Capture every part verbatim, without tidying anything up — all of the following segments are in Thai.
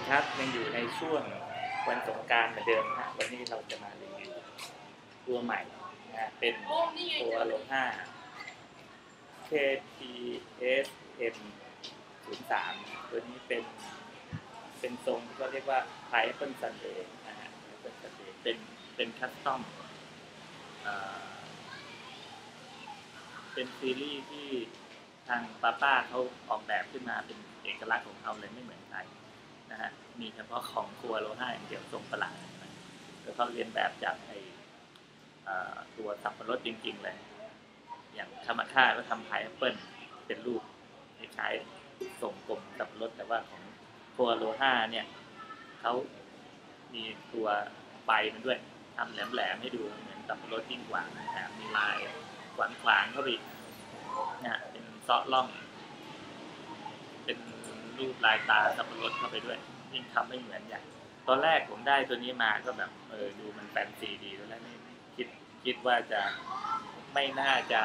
ครับยังอยู่ในช่วงวันสงกรานต์เหมือนเดิมฮะวันนี้เราจะมารีวิวตัวใหม่นะเป็นตัวโลห้า เค พี เอส เอ็ม ศูนย์ สาม ตัวนี้เป็นเป็นทรงก็เรียกว่า Pineapple Sunday นะฮะ Pineapple Sunday เป็นเป็นคัสตอมเป็นซีรีส์ที่ทางป้าป้าเขาออกแบบขึ้นมาเป็นเอกลักษณ์ของเขาเลยไม่เหมือนใครนะฮะมีเฉพาะของครัวโลห้าอย่างเดียวทรงประหลาดแล้วเขาเรียนแบบจากไอตัวสับปะรดจริงๆเลยอย่างธรรมชาติก็ทำพายแอปเปิลเป็นรูปคล้ายๆทรงกลมสับปะรดแต่ว่าของครัวโลห้าเนี่ยเขามีตัวใบมันด้วยทำแหลมๆให้ดูเหมือนสับปะรดยิ่งกว่านะฮะมีลายขวางๆเข้าไปอีกนะเป็นซอสล่องเป็นรูปลายตาสับปะรดเข้าไปด้วยยิ่งทำไม่เหมือนอย่างตอนแรกผมได้ตัวนี้มาก็แบบเออดูมันแฟนซีดีแล้วไม่คิดคิดว่าจะไม่น่าจะ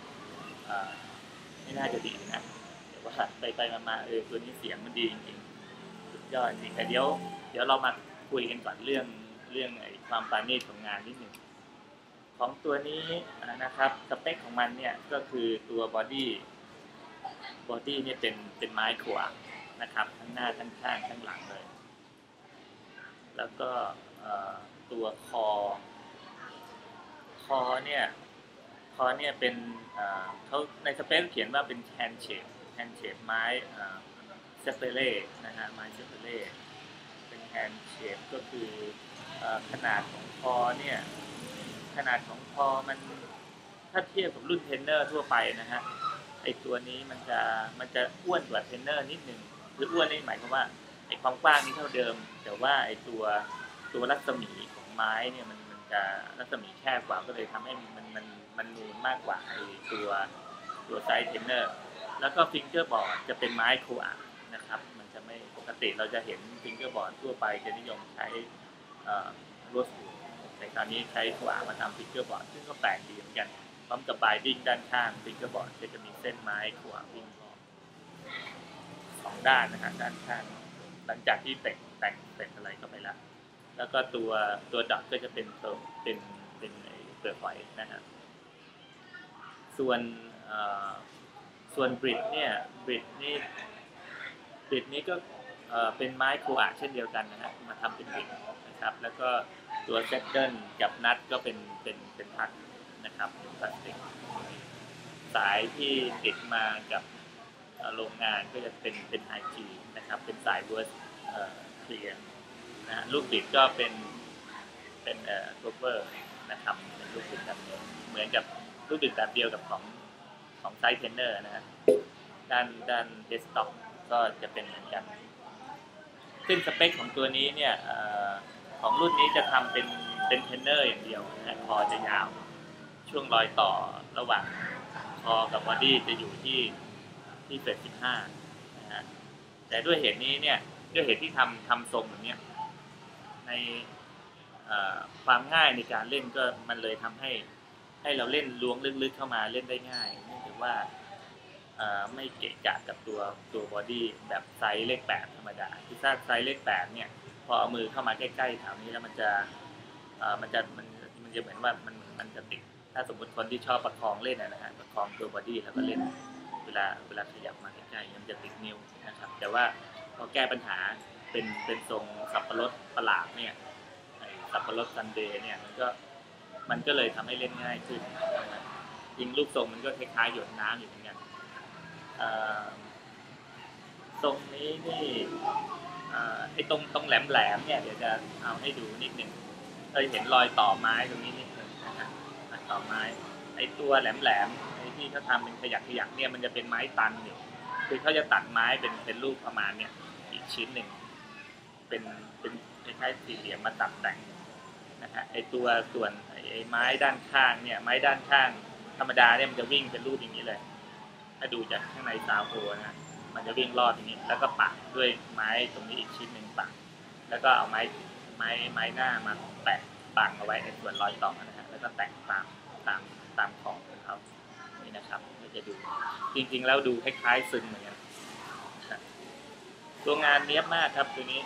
ไม่น่าจะดีนะแต่ว่าไปไปมาๆเออตัวนี้เสียงมันดีจริงๆสุดยอดจริงแต่เดี๋ยวเดี๋ยวเรามาคุยกันก่อนเรื่องเรื่องไอ้ความปราณีตของงานนิดหนึ่งของตัวนี้นะครับสเปคของมันเนี่ยก็คือตัวบอดี้บอดี้เนี่ยเป็นเป็นไม้ขวางนะครับทั้งหน้าทั้งข้างทั้งหลังเลยแล้วก็ตัวคอคอเนี่ยคอเนี่ยเป็นเขาในสเปคเขียนว่าเป็นแฮนด์เชปแฮนด์เชปไม้เซเปเล่นะฮะไม้เซเปเล่เป็นแฮนด์เชปก็คือขนาดของคอเนี่ยขนาดของคอมันถ้าเทียบกับรุ่นเทรนเนอร์ทั่วไปนะฮะไอตัวนี้มันจะมันจะอ้วนกว่าเทรนเนอร์นิดนึงคืออ้วนนี่หมายความว่าไอความกว้างนี่เท่าเดิมแต่ว่าไอตัวตัวรัศมีของไม้เนี่ยมันมันจะรัศมีแคบกว่าก็เลยทำให้มันมันมันนูนมากกว่าไอตัวตัวไซส์เทรนเนอร์แล้วก็ฟิงเกอร์บอร์ดจะเป็นไม้โคอานะครับมันจะไม่ปกติเราจะเห็นฟิงเกอร์บอร์ดทั่วไปจะนิยมใช้โรสวูดแต่คราวนี้ใช้โคอามาทำฟิงเกอร์บอร์ดซึ่งก็แปลกดีเหมือนกันพร้อมกับไบดิ้งด้านข้างฟิงเกอร์บอร์ดจะมีเส้นไม้โคอาวิ่งสองด้านนะฮะด้านข้างหลังจากที่แต่งแต่งแต่งอะไรก็ไปแล้วแล้วก็ตัวตัวดอทก็จะเป็นเติมเป็นเป็นเปลือกหอยนะฮะส่วนส่วนบริดเนี่ยบริดนี่บริดนี่ก็เป็นไม้โคอาเช่นเดียวกันนะฮะมาทำเป็นบริดนะครับแล้วก็ตัวเซตเดิลกับนัทก็เป็นเป็นเป็นพัดนะครับเป็นพลาสติกสายที่ติดมากับโรงงานก็จะเป็นเป็นไฮจีนะครับเป็นสายเวิร์สเคลียร์นะฮะลูกบิดก็เป็นเป็นเอ่อโคเวอร์นะครับเป็นลูกบิดแบบนี้เหมือนกับลูกบิดแบบเดียวกับของของไซส์เทรนเนอร์นะฮะด้านด้านเดสก์ท็อปก็จะเป็นเหมือนกันซึ่งสเปคของตัวนี้เนี่ยของรุ่นนี้จะทำเป็นเป็นเทรนเนอร์อย่างเดียวนะคอจะยาวช่วงรอยต่อระหว่างคอกับบอดี้จะอยู่ที่ที่เฟสสิบห้านะฮะแต่ด้วยเหตุนี้เนี่ยด้วยเหตุที่ทำทำทรงแบบนี้ในความง่ายในการเล่นก็มันเลยทำให้ให้เราเล่นล้วงลึกๆเข้ามาเล่นได้ง่ายเนื่องจากว่าไม่เกะกะกับตัวตัวบอดี้แบบไซส์เลขแปดธรรมดาที่ถ้าไซส์เลขแปดเนี่ยพอเอามือเข้ามาใกล้ๆแถวนี้แล้วมันจะมันจะมันมันจะเหมือนว่ามันมันจะติดถ้าสมมติคนที่ชอบประคองเล่นนะฮะประคองตัวบอดี้แล้วก็เล่นเวลาเวลาขยับมาใกล้ๆมันจะติดนิ้วนะครับแต่ว่าพอแก้ปัญหาเป็นเป็นทรงสับปะรดประหลาดเนี่ยสับปะรดซันเดย์เนี่ยมันก็มันก็เลยทำให้เล่นง่ายขึ้นยิงลูกทรงมันก็คล้ายๆหยดน้ำอยู่เหมือนกันทรงนี้นี่ไอ้ตรงตรงแหลมๆเนี่ยเดี๋ยวจะเอาให้ดูนิดหนึ่งเคยเห็นรอยต่อไม้ตรงนี้นิดนึงนะฮะต่อไม้ไอ้ตัวแหลมๆไอ้ที่เขาทำเป็นขยักขยักเนี่ยมันจะเป็นไม้ตันอยู่คือเขาจะตัดไม้เป็นเป็นรูปประมาณเนี่ยอีกชิ้นหนึ่งเป็นเป็นคล้ายๆสี่เหลี่ยมมาตัดแต่งนะฮะไอ้ตัวส่วนไอ้ไม้ด้านข้างเนี่ยไม้ด้านข้างธรรมดาเนี่ยมันจะวิ่งเป็นรูปอย่างนี้เลยถ้าดูจากข้างในซาวโพนะมันจะวิ่งรอดอย่างนี้แล้วก็ปักด้วยไม้ตรงนี้อีกชิ้นหนึ่งปักแล้วก็เอาไม้ไม้ไม้หน้ามาแปะปังเอาไว้ในส่วนรอยต่อนะฮะแล้วก็แต่งตามตามตามของของเขานี่นะครับก็จะดูจริงๆแล้วดูคล้ายๆซึงเหมือนกันตัวงานเนี้ยบมากครับตัวนี้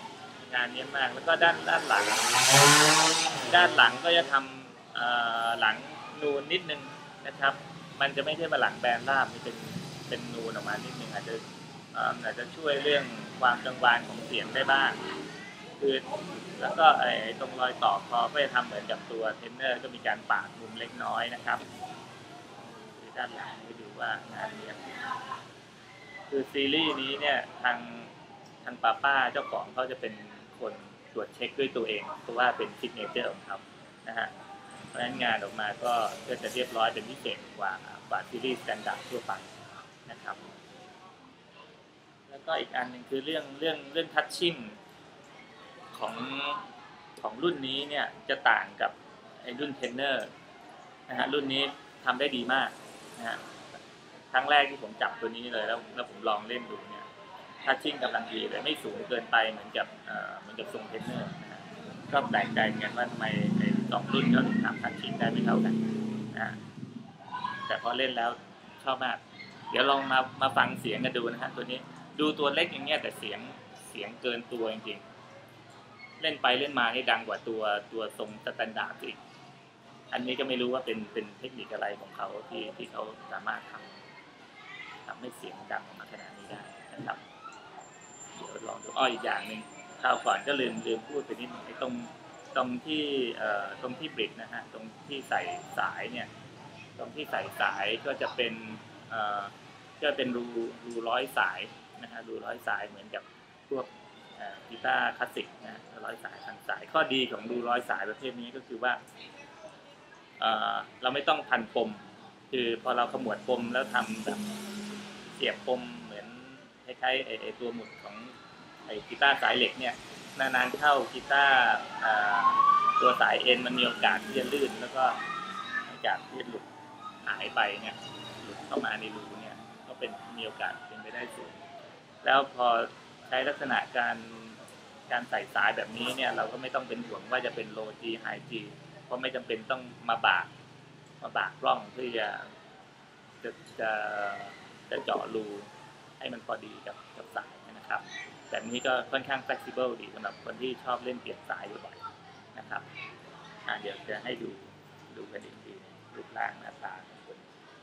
งานเนี้ยมากแล้วก็ด้านด้านหลังด้านหลังก็จะทำหลังนูนนิดนึงนะครับมันจะไม่ใช่มาหลังแบนราบมันเป็นเป็นนูนออกมานิดนึงอาจจะอาจจะช่วยเรื่องความกังวานของเสียงได้บ้างคือแล้วก็ไอ้ตรงรอยต่อคอก็จะทำเหมือนกับตัวเทนเนอร์ก็มีการปาดมุมเล็กน้อยนะครับคือด้านหลังให้ดูว่างานนี้คือซีรีส์นี้เนี่ยทางทางป้าป้าเจ้าของเขาจะเป็นคนตรวจเช็คด้วยตัวเองเพราะว่าเป็นซิกเนเจอร์ของเขานะฮะเพราะฉะนั้นงานออกมาก็จะเรียบร้อยเป็นพิเศษกว่ากว่าซีรีส์สแตนดาร์ดทั่วไปนะครับแล้วก็อีกอันหนึ่งคือเรื่องเรื่องเรื่องทัชชิ่งของของรุ่นนี้เนี่ยจะต่างกับไอ้รุ่นเทนเนอร์นะฮะรุ่นนี้ทำได้ดีมากนะฮะครั้งแรกที่ผมจับตัวนี้เลยแล้วแล้วผมลองเล่นดูเนี่ยทัชชิ่งกำลังดีเลยไม่สูงเกินไปเหมือนกับเอ่อเหมือนกับทรงเทนเนอร์นะฮะก็แปลกใจเหมือนกันว่าทำไมไอ้สองรุ่นเขาถึงทำทัชชิ่งได้ไม่เท่ากันนะฮะแต่พอเล่นแล้วชอบมากเดี๋ยวลองมามาฟังเสียงกันดูนะฮะตัวนี้ดูตัวเล็กอย่างเงี้ยแต่เสียงเสียงเกินตัวจริงๆเล่นไปเล่นมาให้ดังกว่าตัวตัวทรงสแตนดาร์ดอีกอันนี้ก็ไม่รู้ว่าเป็นเป็นเทคนิคอะไรของเขาที่ที่เขาสามารถทำทำให้เสียงดังออกมาขนาดนี้ได้นะครับเดี๋ยวลองดูอ้ออีกอย่างหนึ่งคราวก่อนก็ลืมลืมพูดไปนิดนึงไอ้ตรงตรงที่เอ่อตรงที่บริดนะฮะตรงที่ใส่สายเนี่ยตรงที่ใส่สายก็จะเป็นเอ่อก็เป็นรูรูร้อยสายนะฮะรูร้อยสายเหมือนกับพวกกีตาร์คลาสสิกนะร้อยสายทางสายข้อดีของรูร้อยสายประเภทนี้ก็คือว่าเอ่อเราไม่ต้องพันปมคือพอเราขมวดปมแล้วทำแบบเสียบปมเหมือนคล้ายๆไอ้ตัวหมุดของไอ้กีตาร์สายเหล็กเนี่ยนานๆเข้ากีตาร์ตัวสายเอ็นมันมีโอกาสที่จะลื่นแล้วก็โอกาสที่จะหลุดหายไปเนี่ยหลุดเข้ามาในรูเนี่ยก็เป็นมีโอกาสเป็นไปได้สูงแล้วพอใช้ลักษณะการการใส่สายแบบนี้เนี่ยเราก็ไม่ต้องเป็นห่วงว่าจะเป็นโล G High G เพราะไม่จำเป็นต้องมาบากมาบากร่องเพื่อจะจะจะจะเจาะรูให้มันพอดีกับกับสายนะครับแบบนี้ก็ค่อนข้าง flexible ดีสำหรับคนที่ชอบเล่นเปลี่ยนสายบ่อยๆนะครับอ่าเดี๋ยวจะให้ดูดูกันอีกทีรูปร่างหน้าตาของคน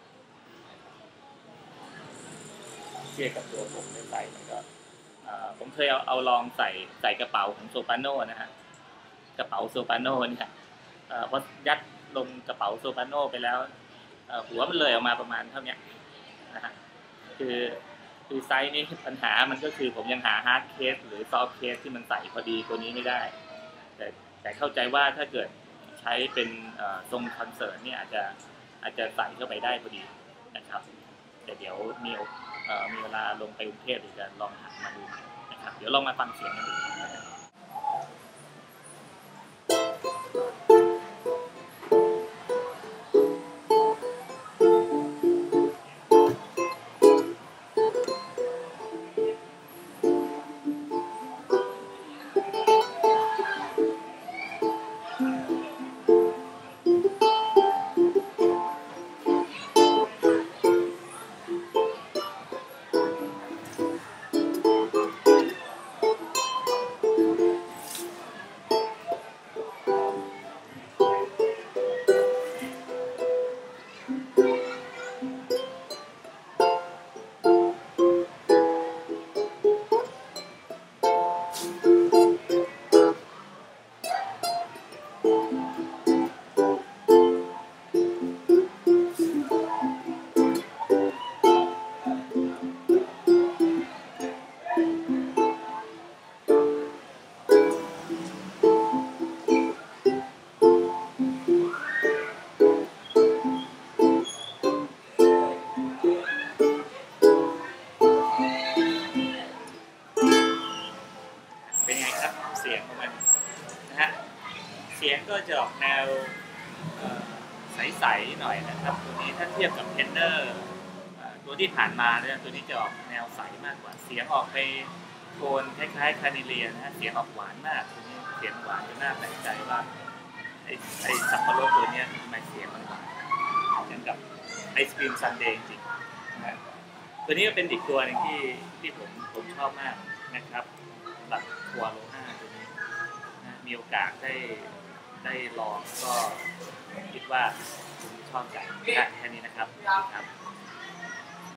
เทียบกับตัวผมใส่มันก็ผมเคยเอาเอาลองใส่ใส่กระเป๋าของโซปาโนนะฮะกระเป๋าโซปาโนเนี่ยพอยัดลงกระเป๋าโซปาโนไปแล้วหัวมันเลยออกมาประมาณเท่านี้นะฮะคือคือไซส์นี้ปัญหามันก็คือผมยังหาฮาร์ดเคสหรือซอฟต์เคสที่มันใส่พอดีตัวนี้ไม่ได้แต่แต่เข้าใจว่าถ้าเกิดใช้เป็นทรงคอนเสิร์ตเนี่ยอาจจะอาจจะใส่เข้าไปได้พอดีนะครับแต่เดี๋ยวมีมีเวลาลงไปกรุงเทพหรือจะลองหามาดูนะครับเดี๋ยวลองมาฟังเสียงกันดูเสียงของมันนะฮะเสียงก็จะออกแนวใสๆหน่อยนะครับตัวนี้ถ้าเทียบกับเทนเนอร์ตัวที่ผ่านมาเนี่ยตัวนี้จะออกแนวใสมากกว่าเสียงออกไปโทนคล้ายๆคานิเลียนะฮะเสียงออกหวานมากตัวนี้เสียงหวานจะน่าแปลกใจว่าไอ้ไอ้สับปะรดตัวนี้ทำไมเสียงมันหวานเหมือนกับไอศกรีมซันเดย์จริงๆนะตัวนี้ก็เป็นอีกตัวหนึ่งที่ที่ผมผมชอบมากนะครับหลักทัวโลห้าตัวนี้โอกาสได้ได้ลองก็คิดว่าคุณชอบกันแค่นี้นะครับครับ